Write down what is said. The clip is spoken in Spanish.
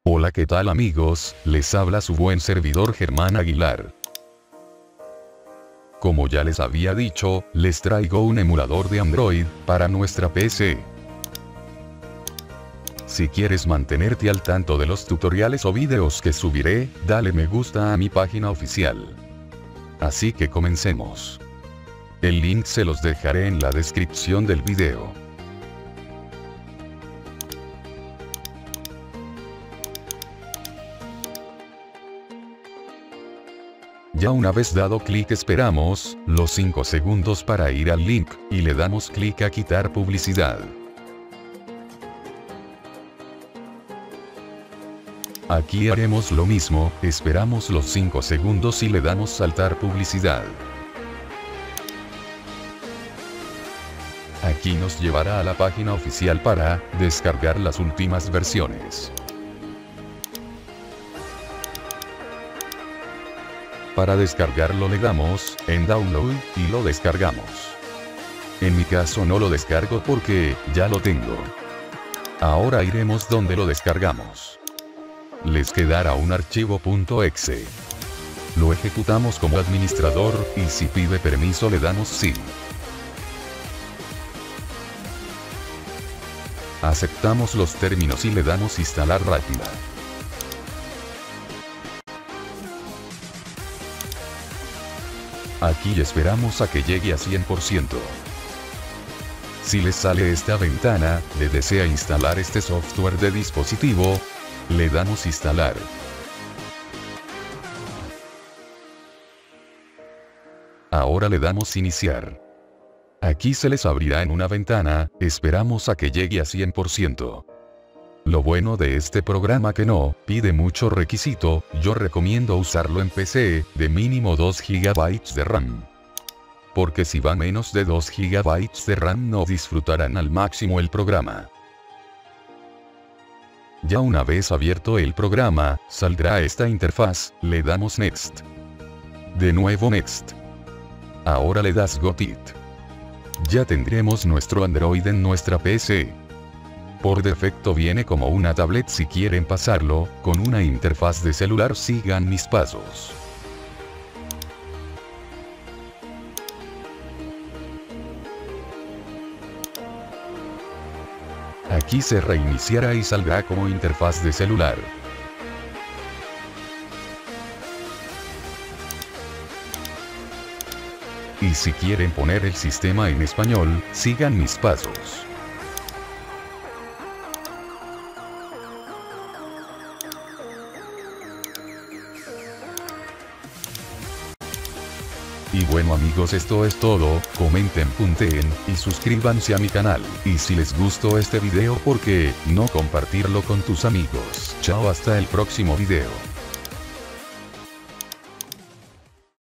Hola, ¿qué tal amigos? Les habla su buen servidor Germán Aguilar. Como ya les había dicho, les traigo un emulador de Android para nuestra PC. Si quieres mantenerte al tanto de los tutoriales o videos que subiré, dale me gusta a mi página oficial. Así que comencemos. El link se los dejaré en la descripción del video. Ya una vez dado clic esperamos los 5 segundos para ir al link, y le damos clic a quitar publicidad. Aquí haremos lo mismo, esperamos los 5 segundos y le damos saltar publicidad. Aquí nos llevará a la página oficial para descargar las últimas versiones. Para descargarlo le damos en Download y lo descargamos. En mi caso no lo descargo porque ya lo tengo. Ahora iremos donde lo descargamos. Les quedará un archivo .exe. Lo ejecutamos como administrador y si pide permiso le damos sí. Aceptamos los términos y le damos instalar rápida. Aquí esperamos a que llegue a 100%. Si les sale esta ventana, le desea instalar este software de dispositivo, le damos instalar. Ahora le damos iniciar. Aquí se les abrirá en una ventana, esperamos a que llegue a 100%. Lo bueno de este programa que no pide mucho requisito, yo recomiendo usarlo en PC, de mínimo 2 GB de RAM. Porque si va menos de 2 GB de RAM no disfrutarán al máximo el programa. Ya una vez abierto el programa, saldrá esta interfaz, le damos Next. De nuevo Next. Ahora le das Got It. Ya tendremos nuestro Android en nuestra PC. Por defecto viene como una tablet. Si quieren pasarlo con una interfaz de celular, sigan mis pasos. Aquí se reiniciará y saldrá como interfaz de celular. Y si quieren poner el sistema en español, sigan mis pasos. Y bueno amigos, esto es todo, comenten, punteen, y suscríbanse a mi canal, y si les gustó este video, ¿por qué no compartirlo con tus amigos? Chao, hasta el próximo video.